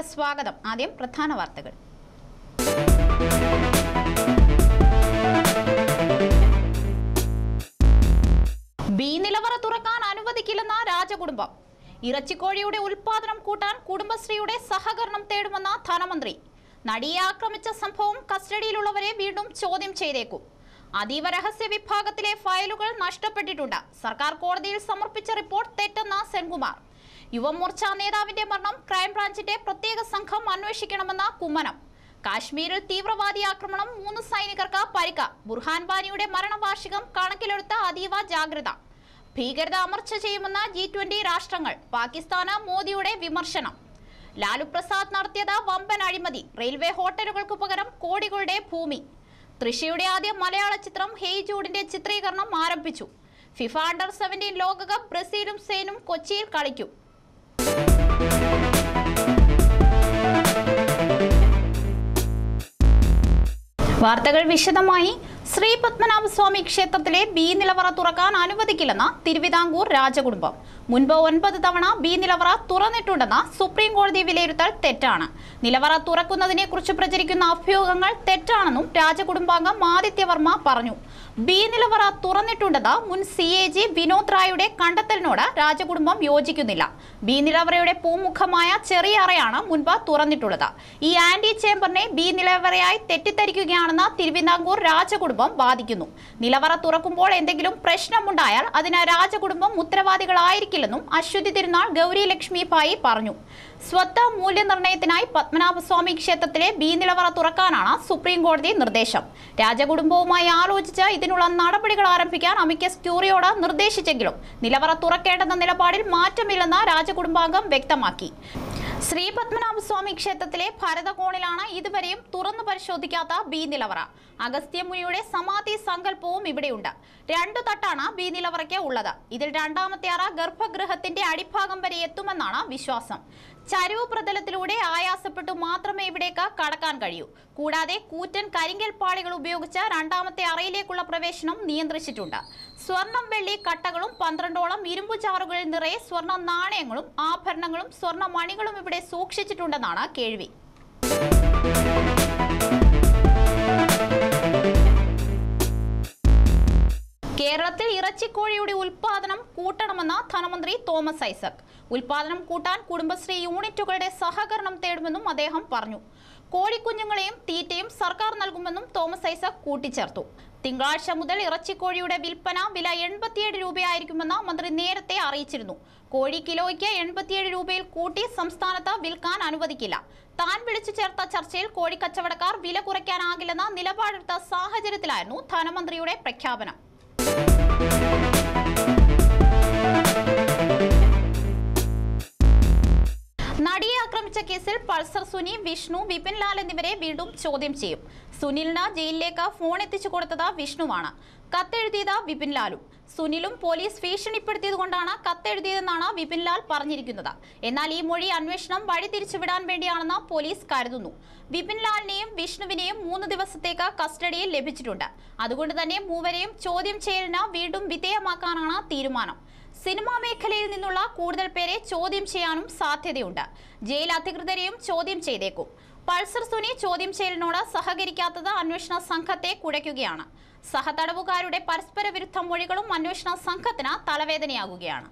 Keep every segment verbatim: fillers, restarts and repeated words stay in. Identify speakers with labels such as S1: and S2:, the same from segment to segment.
S1: സ്വാഗതം. ആദ്യം പ്രധാന വാർത്തകൾ. ബി നിലവറ തുറക്കാൻ അനുവദിക്കില്ലെന്ന രാജകുടുംബം. ഇറച്ചിക്കോഴിയുടെ ഉൽപാദനം കൂട്ടാൻ കുടുംബശ്രീയുടെ സഹകരണം തേടുമെന്ന ധനമന്ത്രി. നടിയെ ആക്രമിച്ച സംഭവം കസ്റ്റഡിയിലുള്ളവരെ വീണ്ടും ചോദ്യം ചെയ്തേക്കും. അതീവ രഹസ്യ വിഭാഗത്തിലെ ഫയലുകൾ നഷ്ടപ്പെട്ടിട്ടുണ്ട്. സർക്കാർ കോടതിയിൽ സമർപ്പിച്ച റിപ്പോർട്ട് തെറ്റെന്ന സെൻകുമാർ. യുവമോർച്ച നേതാവിന്റെ മരണം ക്രൈംബ്രാഞ്ചിന്റെ പ്രത്യേക സംഘം അന്വേഷിക്കണമെന്ന കുമ്മനം. കാശ്മീരിൽ തീവ്രവാദി ആക്രമണം, മൂന്ന് സൈനികർക്ക് പരിക്ക്. ബുർഹാൻ വാനിയുടെ മരണവാർഷികം കണക്കിലെടുത്ത അതീവ ജാഗ്രത. ഭീകരത അമർച്ച ചെയ്യുമെന്ന ജി ട്വന്റി രാഷ്ട്രങ്ങൾ. പാകിസ്ഥാന് മോദിയുടെ വിമർശനം. ലാലു പ്രസാദ് നടത്തിയത് വമ്പൻ അഴിമതി. റെയിൽവേ ഹോട്ടലുകൾക്ക് പകരം കോടികളുടെ ഭൂമി. തൃശയുടെ ആദ്യ മലയാള ചിത്രം ഹേയ് ജൂഡിന്റെ ചിത്രീകരണം ആരംഭിച്ചു. ഫിഫ അണ്ടർ സെവൻറ്റീൻ ലോകകപ്പ് ബ്രസീലും സ്പെയിനും കൊച്ചിയിൽ കളിക്കും. വാർത്തകൾ വിശദമായി. ശ്രീ പത്മനാഭസ്വാമി ക്ഷേത്രത്തിലെ ബി നിലവറ തുറക്കാൻ അനുവദിക്കില്ലെന്ന തിരുവിതാംകൂർ രാജകുടുംബം. മുൻപ് ഒൻപത് തവണ ബി നിലവറ തുറന്നിട്ടുണ്ടെന്ന സുപ്രീം കോടതി വിലയിരുത്തൽ തെറ്റാണ്. നിലവറ തുറക്കുന്നതിനെ കുറിച്ച് പ്രചരിക്കുന്ന അഭ്യൂഹങ്ങൾ തെറ്റാണെന്നും രാജകുടുംബാംഗം ആദിത്യവർമ്മ പറഞ്ഞു. ബി നിലവറ തുറന്നിട്ടുണ്ടെന്ന് മുൻ സി എ ജി വിനോദ് റായുടെ കണ്ടെത്തലിനോട് രാജകുടുംബം യോജിക്കുന്നില്ല. ബി നിലവറയുടെ പൂമുഖമായ ചെറിയ അറയാണ് മുൻപ് തുറന്നിട്ടുള്ളത്. ഈ ആന്റി ചേംബറിനെ ബി നിലവറയായി തെറ്റിദ്ധരിക്കുകയാണെന്ന് തിരുവിതാംകൂർ രാജകുടുംബം വാദിക്കുന്നു. നിലവറ തുറക്കുമ്പോൾ എന്തെങ്കിലും പ്രശ്നമുണ്ടായാൽ അതിന് രാജകുടുംബം ഉത്തരവാദികളായിരിക്കില്ലെന്നും അശ്വതി തിരുനാൾ ഗൗരി ലക്ഷ്മി ഭായി പറഞ്ഞു. സ്വത്ത് മൂല്യനിർണ്ണയത്തിനായി പത്മനാഭസ്വാമി ക്ഷേത്രത്തിലെ ബി നിലവറ തുറക്കാനാണ് സുപ്രീം കോടതി നിർദ്ദേശം. രാജകുടുംബവുമായി ആലോചിച്ച് ഇതിനുള്ള നടപടികൾ ആരംഭിക്കാൻ അമിക്കസ് ക്യൂറിയോട് നിർദ്ദേശിച്ചെങ്കിലും നിലവറ തുറക്കേണ്ടെന്ന നിലപാടിൽ മാറ്റമില്ലെന്ന് രാജകുടുംബാംഗം വ്യക്തമാക്കി. ശ്രീ പത്മനാഭസ്വാമി ക്ഷേത്രത്തിലെ ഭരതകോണിലാണ് ഇതുവരെയും തുറന്നു പരിശോധിക്കാത്ത ബി നിലവറ. അഗസ്ത്യമുനിയുടെ സമാധി സങ്കല്പവും ഇവിടെയുണ്ട്. രണ്ടു തട്ടാണ് ബി നിലവറയ്ക്ക് ഉള്ളത്. ഇതിൽ രണ്ടാമത്തെ അറ ഗർഭഗൃഹത്തിന്റെ അടിഭാഗം വരെ എത്തുമെന്നാണ് വിശ്വാസം. ചരിവ് പ്രതലത്തിലൂടെ ആയാസപ്പെട്ടു മാത്രമേ ഇവിടേക്ക് കടക്കാൻ കഴിയൂ. കൂടാതെ കൂറ്റൻ കരിങ്കൽ പാളികൾ ഉപയോഗിച്ച് രണ്ടാമത്തെ അറയിലേക്കുള്ള പ്രവേശനം നിയന്ത്രിച്ചിട്ടുണ്ട്. സ്വർണം വെള്ളി കട്ടകളും പന്ത്രണ്ടോളം ഇരുമ്പു ചാറുകളിൽ നിറയെ സ്വർണ്ണ നാണയങ്ങളും ആഭരണങ്ങളും സ്വർണ്ണ മണികളും ഇവിടെ സൂക്ഷിച്ചിട്ടുണ്ടെന്നാണ് കേൾവി. കേരളത്തിൽ ഇറച്ചിക്കോഴിയുടെ ഉൽപാദനം കൂട്ടണമെന്ന ധനമന്ത്രി തോമസ് ഐസക്. ഉൽപാദനം കൂട്ടാൻ കുടുംബശ്രീ യൂണിറ്റുകളുടെ സഹകരണം തേടുമെന്നും അദ്ദേഹം പറഞ്ഞു. കോഴിക്കുഞ്ഞുങ്ങളെയും തീറ്റയും സർക്കാർ നൽകുമെന്നും തോമസ് ഐസക് കൂട്ടിച്ചേർത്തു. തിങ്കളാഴ്ച മുതൽ ഇറച്ചിക്കോഴിയുടെ വിൽപ്പന വില എൺപത്തിയേഴ് രൂപയായിരിക്കുമെന്ന് മന്ത്രി നേരത്തെ അറിയിച്ചിരുന്നു. കോഴി കിലോയ്ക്ക് എൺപത്തിയേഴ് രൂപയിൽ കൂട്ടി സംസ്ഥാനത്ത് വിൽക്കാൻ അനുവദിക്കില്ല. താൻ വിളിച്ചു ചേർത്ത ചർച്ചയിൽ കോഴി കച്ചവടക്കാർ വില കുറയ്ക്കാനാകില്ലെന്ന നിലപാടെടുത്ത സാഹചര്യത്തിലായിരുന്നു ധനമന്ത്രിയുടെ പ്രഖ്യാപനം. നടിയെ ആക്രമിച്ച കേസിൽ പൾസർ സുനി, വിഷ്ണു, വിപിൻ ലാൽ എന്നിവരെ വീണ്ടും ചോദ്യം ചെയ്യും. സുനിലിന് ജയിലിലേക്ക് ഫോൺ എത്തിച്ചു കൊടുത്തത് വിഷ്ണുവാണ്. കത്തെഴുതിയത് വിപിൻ ലാലും. സുനിലും പോലീസ് ഭീഷണിപ്പെടുത്തിയതുകൊണ്ടാണ് കത്തെഴുതിയതെന്നാണ് വിപിൻ ലാൽ പറഞ്ഞിരിക്കുന്നത്. എന്നാൽ ഈ മൊഴി അന്വേഷണം വഴിതിരിച്ചുവിടാൻ വേണ്ടിയാണെന്ന് പോലീസ് കരുതുന്നു. വിപിൻ ലാലിനെയും വിഷ്ണുവിനെയും മൂന്ന് ദിവസത്തേക്ക് കസ്റ്റഡിയിൽ ലഭിച്ചിട്ടുണ്ട്. അതുകൊണ്ട് തന്നെ മൂവരെയും ചോദ്യം ചെയ്യലിന് വീണ്ടും വിധേയമാക്കാനാണ് തീരുമാനം. സിനിമാ മേഖലയിൽ നിന്നുള്ള കൂടുതൽ പേരെ ചോദ്യം ചെയ്യാനും സാധ്യതയുണ്ട്. ജയിൽ അധികൃതരെയും ചോദ്യം ചെയ്തേക്കും. പൾസർ സുനി ചോദ്യം ചെയ്യലിനോട് സഹകരിക്കാത്തത് അന്വേഷണ സംഘത്തെ കുഴയ്ക്കുകയാണ്. സഹതടവുകാരുടെ പരസ്പര വിരുദ്ധ മൊഴികളും അന്വേഷണ സംഘത്തിന് തലവേദനയാകുകയാണ്.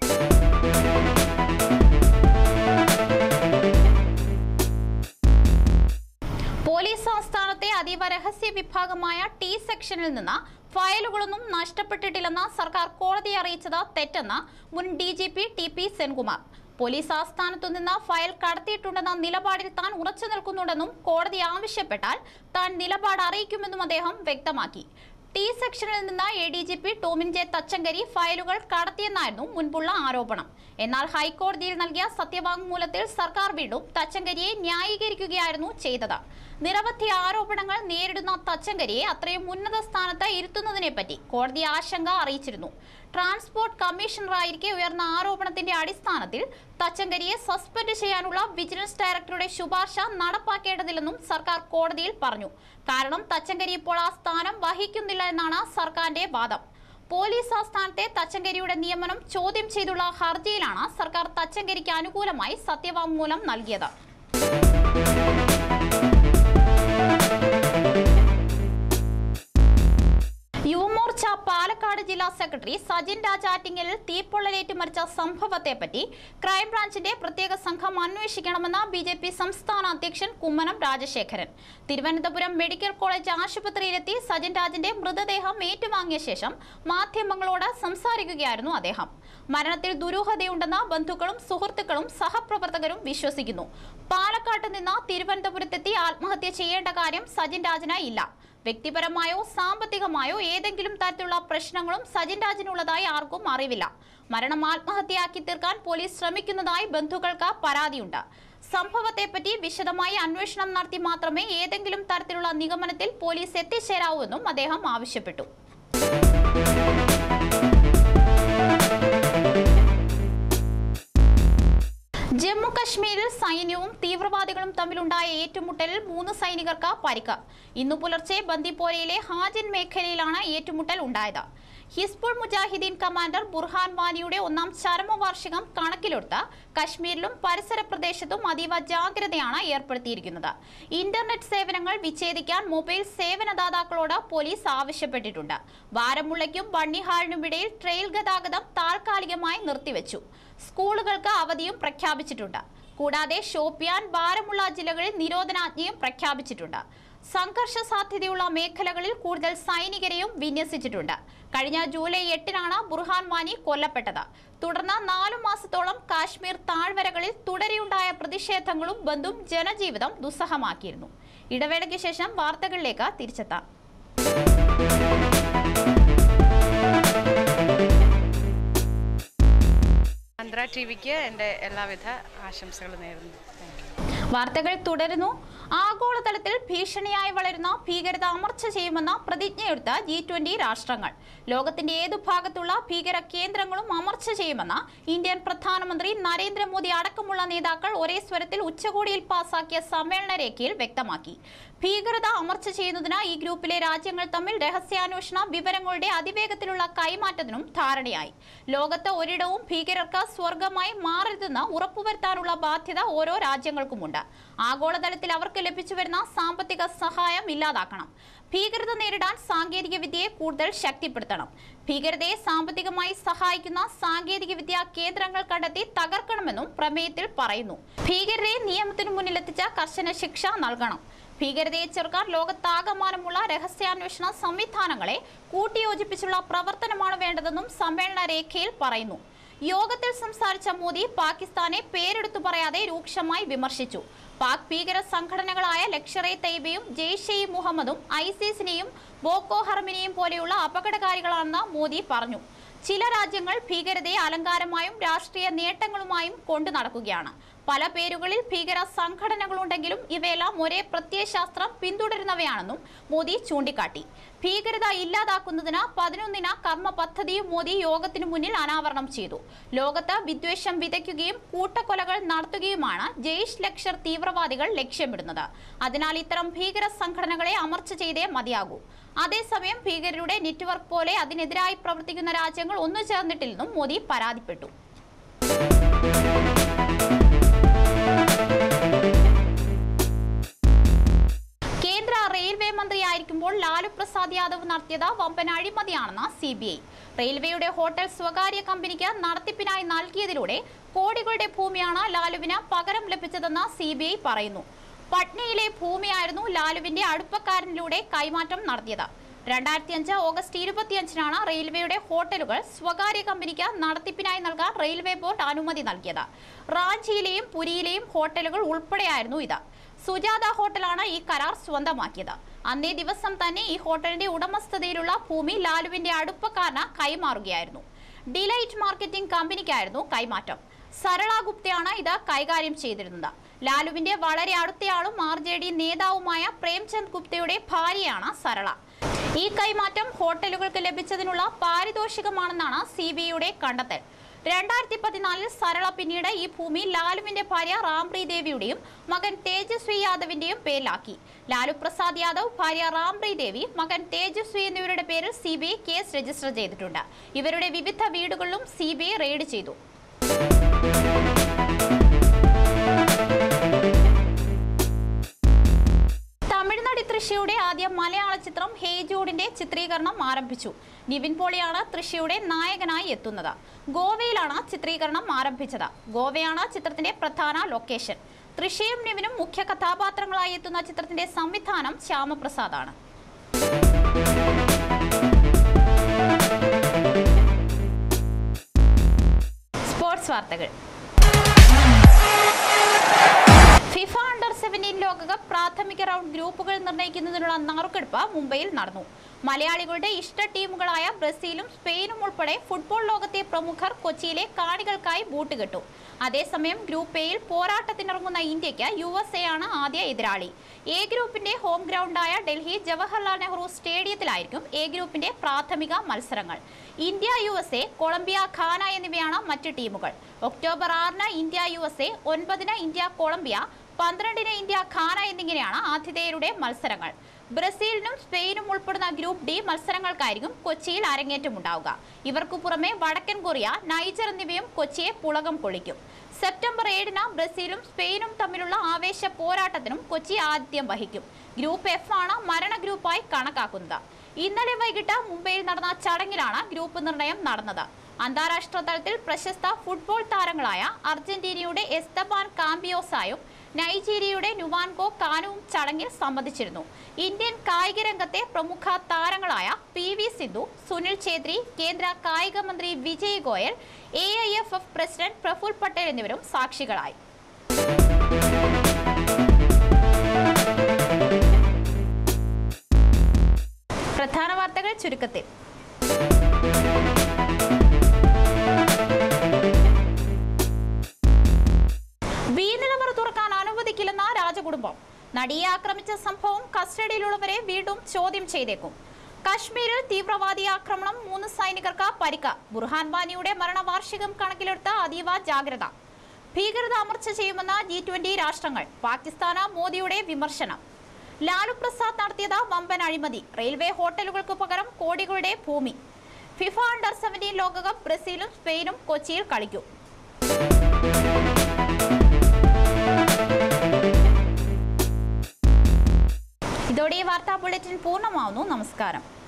S1: പോലീസ് ആസ്ഥാനത്തെ അതീവ രഹസ്യ വിഭാഗമായ ടി സെക്ഷനിൽ നിന്ന് ഫയലുകളൊന്നും നഷ്ടപ്പെട്ടിട്ടില്ലെന്ന് സർക്കാർ കോടതിയെ അറിയിച്ചത് തെറ്റെന്ന് മുൻ D G P T P Senkumar. Police ആസ്ഥാനത്തു നിന്ന് ഫയൽ കടത്തിയിട്ടുണ്ടെന്ന നിലപാടിൽ താൻ ഉറച്ചു നിൽക്കുന്നുണ്ടെന്നും കോടതി ആവശ്യപ്പെട്ടാൽ താൻ നിലപാട് അറിയിക്കുമെന്നും അദ്ദേഹം വ്യക്തമാക്കി. ടി സെക്ഷനിൽ നിന്ന് A D G P Tomin J Thachankary ഫയലുകൾ കടത്തിയെന്നായിരുന്നു മുൻപുള്ള ആരോപണം. എന്നാൽ ഹൈക്കോടതിയിൽ നൽകിയ സത്യവാങ്മൂലത്തിൽ സർക്കാർ വീണ്ടും തച്ചങ്കരിയെ ന്യായീകരിക്കുകയായിരുന്നു ചെയ്തത്. നിരവധി ആരോപണങ്ങൾ നേരിടുന്ന തച്ചങ്കരിയെ അത്രയും ഉന്നത സ്ഥാനത്ത് ഇരുത്തുന്നതിനെപ്പറ്റി കോടതി ആശങ്ക അറിയിച്ചിരുന്നു. ട്രാൻസ്പോർട്ട് കമ്മീഷണറായിരിക്കെ ഉയർന്ന ആരോപണത്തിന്റെ അടിസ്ഥാനത്തിൽ തച്ചങ്കരിയെ സസ്പെൻഡ് ചെയ്യാനുള്ള വിജിലൻസ് ഡയറക്ടറുടെ ശുപാർശ നടപ്പാക്കേണ്ടതില്ലെന്നും സർക്കാർ കോടതിയിൽ പറഞ്ഞു. കാരണം തച്ചങ്കരി ഇപ്പോൾ ആ സ്ഥാനം വഹിക്കുന്നില്ല എന്നാണ് സർക്കാരിന്റെ വാദം. പോലീസ് ആസ്ഥാനത്തെ തച്ചങ്കരിയുടെ നിയമനം ചോദ്യം ചെയ്തുള്ള ഹർജിയിലാണ് സർക്കാർ തച്ചങ്കരിക്ക് അനുകൂലമായി സത്യവാങ്മൂലം നൽകിയത്. യുവമോർച്ച പാലക്കാട് ജില്ലാ സെക്രട്ടറി സജിൻ രാജ് ആറ്റിങ്ങലിൽ തീപ്പൊള്ളലേറ്റ് മരിച്ച സംഭവത്തെപ്പറ്റി ക്രൈംബ്രാഞ്ചിന്റെ പ്രത്യേക സംഘം അന്വേഷിക്കണമെന്ന ബി ജെ പി സംസ്ഥാന അധ്യക്ഷൻ കുമ്മനം രാജശേഖരൻ. തിരുവനന്തപുരം മെഡിക്കൽ കോളേജ് ആശുപത്രിയിലെത്തി സജിൻ രാജിന്റെ മൃതദേഹം ഏറ്റുവാങ്ങിയ ശേഷം മാധ്യമങ്ങളോട് സംസാരിക്കുകയായിരുന്നു അദ്ദേഹം. മരണത്തിൽ ദുരൂഹതയുണ്ടെന്ന് ബന്ധുക്കളും സുഹൃത്തുക്കളും സഹപ്രവർത്തകരും വിശ്വസിക്കുന്നു. പാലക്കാട്ട് നിന്ന് തിരുവനന്തപുരത്തെത്തി ആത്മഹത്യ ചെയ്യേണ്ട കാര്യം സജിൻ രാജിന് ഇല്ല. വ്യക്തിപരമായോ സാമ്പത്തികമായോ ഏതെങ്കിലും തരത്തിലുള്ള പ്രശ്നങ്ങളും സജിൻ രാജിനുള്ളതായി ആർക്കും അറിവില്ല. മരണം ആത്മഹത്യയാക്കി തീർക്കാൻ പോലീസ് ശ്രമിക്കുന്നതായി ബന്ധുക്കൾക്ക് പരാതിയുണ്ട്. സംഭവത്തെപ്പറ്റി വിശദമായി അന്വേഷണം നടത്തി മാത്രമേ ഏതെങ്കിലും തരത്തിലുള്ള നിഗമനത്തിൽ പോലീസ് എത്തിച്ചേരാവൂ എന്നും അദ്ദേഹം ആവശ്യപ്പെട്ടു. ജമ്മു കശ്മീരിൽ സൈന്യവും തീവ്രവാദികളും തമ്മിലുണ്ടായ ഏറ്റുമുട്ടലിൽ മൂന്ന് സൈനികർക്ക് പരിക്ക്. ഇന്നു പുലർച്ചെ ബന്ദിപ്പോരയിലെ ഹാജിൻ മേഖലയിലാണ് ഏറ്റുമുട്ടൽ ഉണ്ടായത്. ഹിസ്ബുൾ മുജാഹിദീൻ കമാൻഡർ ബുർഹാൻ വാനിയുടെ ഒന്നാം ചരമവാർഷികം കണക്കിലെടുത്ത് കശ്മീരിലും പരിസര പ്രദേശത്തും അതീവ ജാഗ്രതയാണ് ഏർപ്പെടുത്തിയിരിക്കുന്നത്. ഇന്റർനെറ്റ് സേവനങ്ങൾ വിച്ഛേദിക്കാൻ മൊബൈൽ സേവനദാതാക്കളോട് പോലീസ് ആവശ്യപ്പെട്ടിട്ടുണ്ട്. ബാരമുള്ളയ്ക്കും ബണ്ണിഹാളിനുമിടയിൽ ട്രെയിൽ ഗതാഗതം താൽക്കാലികമായി നിർത്തിവെച്ചു. സ്കൂളുകൾക്ക് അവധിയും പ്രഖ്യാപിച്ചിട്ടുണ്ട്. കൂടാതെ ഷോപ്പിയാൻ, ബാരമുള്ള ജില്ലകളിൽ നിരോധനാജ്ഞയും പ്രഖ്യാപിച്ചിട്ടുണ്ട്. സംഘർഷ സാധ്യതയുള്ള മേഖലകളിൽ കൂടുതൽ സൈനികരെയും വിന്യസിച്ചിട്ടുണ്ട്. കഴിഞ്ഞ ജൂലൈ എട്ടിനാണ് ബുർഹാൻ വാനി കൊല്ലപ്പെട്ടത്. തുടർന്ന് നാലു മാസത്തോളം കാശ്മീർ താഴ്വരകളിൽ തുടരെയുണ്ടായ പ്രതിഷേധങ്ങളും ബന്ധും ജനജീവിതം ദുസ്സഹമാക്കിയിരുന്നു. ഇടവേളയ്ക്ക് ശേഷം വാർത്തകളിലേക്ക് തിരിച്ചെത്താം.
S2: ആന്ധ്ര ടിവിക്ക് എൻ്റെ എല്ലാവിധ ആശംസകളും നേരുന്നു.
S1: വാർത്തകൾ തുടരുന്നു. ആഗോളതലത്തിൽ ഭീഷണിയായി വളരുന്ന ഭീകരത അമർച്ച ചെയ്യുമെന്ന പ്രതിജ്ഞയെടുത്ത ജി ട്വന്റി രാഷ്ട്രങ്ങൾ. ലോകത്തിന്റെ ഏതു ഭാഗത്തുള്ള ഭീകര കേന്ദ്രങ്ങളും അമർച്ച ചെയ്യുമെന്ന് ഇന്ത്യൻ പ്രധാനമന്ത്രി നരേന്ദ്രമോദി അടക്കമുള്ള നേതാക്കൾ ഒരേ സ്വരത്തിൽ ഉച്ചകോടിയിൽ പാസാക്കിയ സമ്മേളന രേഖയിൽ വ്യക്തമാക്കി. ഭീകരത അമർച്ച ചെയ്യുന്നതിന് ഈ ഗ്രൂപ്പിലെ രാജ്യങ്ങൾ തമ്മിൽ രഹസ്യാന്വേഷണ വിവരങ്ങളുടെ അതിവേഗത്തിലുള്ള കൈമാറ്റത്തിനും ധാരണയായി. ലോകത്ത് ഒരിടവും ഭീകരർക്ക് സ്വർഗമായി മാറരുതെന്ന് ഉറപ്പുവരുത്താനുള്ള ബാധ്യത ഓരോ രാജ്യങ്ങൾക്കുമുണ്ട്. ആഗോളതലത്തിൽ അവർക്ക് ലഭിച്ചു വരുന്ന സാമ്പത്തിക സഹായം ഇല്ലാതാക്കണം. ഭീകരത നേരിടാൻ സാങ്കേതിക വിദ്യയെ കൂടുതൽ ശക്തിപ്പെടുത്തണം. ഭീകരതയെ സാമ്പത്തികമായി സഹായിക്കുന്ന സാങ്കേതിക വിദ്യാ കേന്ദ്രങ്ങൾ കണ്ടെത്തി തകർക്കണമെന്നും പ്രമേയത്തിൽ പറയുന്നു. ഭീകരരെ നിയമത്തിനു മുന്നിലെത്തിച്ച കർശന ശിക്ഷ നൽകണം. ഭീകരതയെ ചെറുക്കാൻ ലോകത്താകമാനമുള്ള രഹസ്യാന്വേഷണ സംവിധാനങ്ങളെ കൂട്ടിയോജിപ്പിച്ചുള്ള പ്രവർത്തനമാണ് വേണ്ടതെന്നും സമ്മേളന രേഖയിൽ പറയുന്നു. യോഗത്തിൽ സംസാരിച്ച മോദി പാകിസ്ഥാനെ പേരെടുത്തു പറയാതെ രൂക്ഷമായി വിമർശിച്ചു. പാക് ഭീകര സംഘടനകളായ ലഷ്കർ-ഇ തയ്യബയും ജെയ്ഷെ ഇ മുഹമ്മദും ഐസിസിനെയും ബോക്കോ ഹറമിനെയും പോലെയുള്ള അപകടകാരികളാണെന്ന് മോദി പറഞ്ഞു. ചില രാജ്യങ്ങൾ ഭീകരതയെ അലങ്കാരമായും രാഷ്ട്രീയ നേട്ടങ്ങളുമായും കൊണ്ടു നടക്കുകയാണ്. പല പേരുകളിൽ ഭീകര സംഘടനകളുണ്ടെങ്കിലും ഇവയെല്ലാം ഒരേ പ്രത്യയശാസ്ത്രം പിന്തുടരുന്നവയാണെന്നും മോദി ചൂണ്ടിക്കാട്ടി. ഭീകരത ഇല്ലാതാക്കുന്നതിന് പതിനൊന്നിന കർമ്മ പദ്ധതിയും മോദി യോഗത്തിനു മുന്നിൽ അനാവരണം ചെയ്തു. ലോകത്ത് വിദ്വേഷം വിതയ്ക്കുകയും കൂട്ടക്കൊലകൾ നടത്തുകയുമാണ് ജെയ്ഷ് ലഷ്കർ തീവ്രവാദികൾ ലക്ഷ്യമിടുന്നത്. അതിനാൽ ഇത്തരം ഭീകര സംഘടനകളെ അമർച്ച ചെയ്തേ മതിയാകൂ. അതേസമയം ഭീകരരുടെ നെറ്റ്വർക്ക് പോലെ അതിനെതിരായി പ്രവർത്തിക്കുന്ന രാജ്യങ്ങൾ ഒന്നു ചേർന്നിട്ടില്ലെന്നും മോദി പരാതിപ്പെട്ടു. കേന്ദ്ര റെയിൽവേ മന്ത്രിയായിരിക്കുമ്പോൾ ലാലു പ്രസാദ് യാദവ് നടത്തിയത് വമ്പൻ അഴിമതിയാണെന്ന് സി ബി ഐ. റെയിൽവേയുടെ ഹോട്ടൽ സ്വകാര്യ കമ്പനിക്ക് നടത്തിപ്പിനായി നൽകിയതിലൂടെ കോടികളുടെ ഭൂമിയാണ് ലാലുവിന് പകരം ലഭിച്ചതെന്ന് സി ബി ഐ പറയുന്നു. പട്നയിലെ ഭൂമിയായിരുന്നു ലാലുവിന്റെ അടുപ്പക്കാരനിലൂടെ കൈമാറ്റം നടത്തിയത്. രണ്ടായിരത്തി അഞ്ച് ഓഗസ്റ്റ് ഇരുപത്തിയഞ്ചിനാണ് റെയിൽവേയുടെ ഹോട്ടലുകൾ സ്വകാര്യ കമ്പനിക്ക് നടത്തിപ്പിനായി നൽകാൻ റെയിൽവേ ബോർഡ് അനുമതി നൽകിയത്. റാഞ്ചിയിലെയും പുരിയിലെയും ഹോട്ടലുകൾ ഉൾപ്പെടെയായിരുന്നു ഇത്. സുജാത ഹോട്ടലാണ് ഈ കരാർ സ്വന്തമാക്കിയത്. അന്നേ ദിവസം തന്നെ ഈ ഹോട്ടലിന്റെ ഉടമസ്ഥതയിലുള്ള ഭൂമി ലാലുവിന്റെ അടുപ്പക്കാരന് കൈമാറുകയായിരുന്നു. ഡിലൈറ്റ് മാർക്കറ്റിംഗ് കമ്പനിക്കായിരുന്നു കൈമാറ്റം. സരള ഗുപ്തയാണ് ഇത് കൈകാര്യം ചെയ്തിരുന്നത്. ലാലുവിന്റെ വളരെ അടുത്തയാളും ആർ ജെ ഡി നേതാവുമായ പ്രേംചന്ദ് ഗുപ്തയുടെ ഭാര്യയാണ് സരള. ഈ കൈമാറ്റം ഹോട്ടലുകൾക്ക് ലഭിച്ചതിനുള്ള പാരിതോഷികമാണെന്നാണ് സി ബി ഐയുടെ കണ്ടെത്തൽ. രണ്ടായിരത്തി പതിനാലിൽ സരള പിന്നീട് ഈ ഭൂമി ലാലുവിന്റെ ഭാര്യ റാംപ്രീ ദേവിയുടെയും മകൻ തേജസ്വി യാദവിന്റെയും പേരിലാക്കി. ലാലു പ്രസാദ് യാദവ്, ഭാര്യ റാംപ്രീ ദേവി, മകൻ തേജസ്വി എന്നിവരുടെ പേരിൽ C B I case register ചെയ്തിട്ടുണ്ട്. ഇവരുടെ വിവിധ വീടുകളിലും സി ബി ഐ റെയ്ഡ് ചെയ്തു. തൃശയുടെ ആദ്യ മലയാള ചിത്രം ഹേ ജൂഡിന്റെ ചിത്രീകരണം ആരംഭിച്ചു. നിവിൻ പോളിയാണ് തൃശയുടെ നായകനായി എത്തുന്നത്. ഗോവയിലാണ് ചിത്രീകരണം ആരംഭിച്ചത്. ഗോവയാണ് ചിത്രത്തിന്റെ പ്രധാന ലൊക്കേഷൻ. തൃശയും നിവിനും മുഖ്യ കഥാപാത്രങ്ങളായി എത്തുന്ന ചിത്രത്തിന്റെ സംവിധാനം ശ്യാമപ്രസാദാണ്. സ്പോർട്സ് വാർത്തകൾ. ഫിഫ അണ്ടർ സെവൻറ്റീൻ ലോകകപ്പ് പ്രാഥമിക റൗണ്ട് ഗ്രൂപ്പുകൾ നിർണ്ണയിക്കുന്നതിനുള്ള നറുക്കെടുപ്പ് മുംബൈയിൽ നടന്നു. മലയാളികളുടെ ഇഷ്ട ടീമുകളായ ബ്രസീലും സ്പെയിനും ഉൾപ്പെടെ ഫുട്ബോൾ ലോകത്തെ പ്രമുഖർ കൊച്ചിയിലെ കാണികൾക്കായി ബൂട്ട് കെട്ടു. അതേസമയം ഗ്രൂപ്പ് എയിൽ പോരാട്ടത്തിനിറങ്ങുന്ന ഇന്ത്യക്ക് യു എസ് എ ആണ് ആദ്യ എതിരാളി. എ ഗ്രൂപ്പിന്റെ ഹോം ഗ്രൗണ്ടായ ഡൽഹി ജവഹർലാൽ നെഹ്റു സ്റ്റേഡിയത്തിലായിരിക്കും എ ഗ്രൂപ്പിന്റെ പ്രാഥമിക മത്സരങ്ങൾ. India, U S A, Colombia, Ghana എന്നിവയാണ് മറ്റ് ടീമുകൾ. ഒക്ടോബർ ആറിന് ഇന്ത്യ യു എസ് എ, ഒൻപതിന് ഇന്ത്യ കൊളംബിയ, പന്ത്രണ്ടിന് ഇന്ത്യ ഘാന എന്നിങ്ങനെയാണ് ആതിഥേയരുടെ മത്സരങ്ങൾ. ബ്രസീലിനും സ്പെയിനും ഉൾപ്പെടുന്ന ഗ്രൂപ്പ് ഡി മത്സരങ്ങൾക്കായിരിക്കും കൊച്ചിയിൽ അരങ്ങേറ്റമുണ്ടാവുക. ഇവർക്കു പുറമെ വടക്കൻ കൊറിയ, നൈജർ എന്നിവയും കൊച്ചിയെ പുളകം കൊള്ളിക്കും. സെപ്റ്റംബർ ഏഴിന് ബ്രസീലും സ്പെയിനും തമ്മിലുള്ള ആവേശ പോരാട്ടത്തിനും കൊച്ചി ആതിഥ്യം വഹിക്കും. ഗ്രൂപ്പ് എഫ് ആണ് മരണ ഗ്രൂപ്പായി കണക്കാക്കുന്നത്. ഇന്നലെ വൈകിട്ട് മുംബൈയിൽ നടന്ന ചടങ്ങിലാണ് ഗ്രൂപ്പ് നിർണയം നടന്നത്. അന്താരാഷ്ട്ര തലത്തിൽ പ്രശസ്ത ഫുട്ബോൾ താരങ്ങളായ അർജന്റീനയുടെ എസ്തബാൻ കാമ്പിയോസായും നൈജീരിയയുടെ നുവാൻകോ കാനുവും ചടങ്ങിൽ സംബന്ധിച്ചിരുന്നു. ഇന്ത്യൻ കായിക രംഗത്തെ പ്രമുഖ താരങ്ങളായ പി വി സിന്ധു, സുനിൽ ഛേത്രി, കേന്ദ്ര കായിക മന്ത്രി Vijay Goel, A I F F president Praful Patel എന്നിവരും സാക്ഷികളായി. പ്രധാന വാർത്തകൾ ചുരുക്കത്തിൽ. ബി നിലവറ തുറക്കാൻ അനുവദിക്കില്ലെന്ന രാജകുടുംബം. നടിയെ ആക്രമിച്ച സംഭവം കസ്റ്റഡിയിലുള്ളവരെ വീണ്ടും ചോദ്യം ചെയ്തേക്കും. കശ്മീരിൽ തീവ്രവാദി ആക്രമണം, മൂന്ന് സൈനികർക്ക് പരിക്ക്. ബുർഹാൻ വാനിയുടെ മരണവാർഷികം കണക്കിലെടുത്ത് അതീവ ജാഗ്രത. ഭീകരത അമർച്ച ചെയ്യുമെന്ന് ജി ട്വന്റി രാഷ്ട്രങ്ങൾ. പാകിസ്ഥാന് മോദിയുടെ വിമർശനം. ലാലു പ്രസാദ് നടത്തിയത് വമ്പൻ അഴിമതി. റെയിൽവേ ഹോട്ടലുകൾക്ക് പകരം കോടികളുടെ ഭൂമി. ഫിഫ അണ്ടർ സെവൻറ്റീൻ ലോകകപ്പ് ബ്രസീലും സ്പെയിനും കൊച്ചിയിൽ കളിക്കും. ഇതോടെ ഈ വാർത്താ ബുള്ളറ്റിൻ പൂർണ്ണമാവുന്നു. നമസ്കാരം.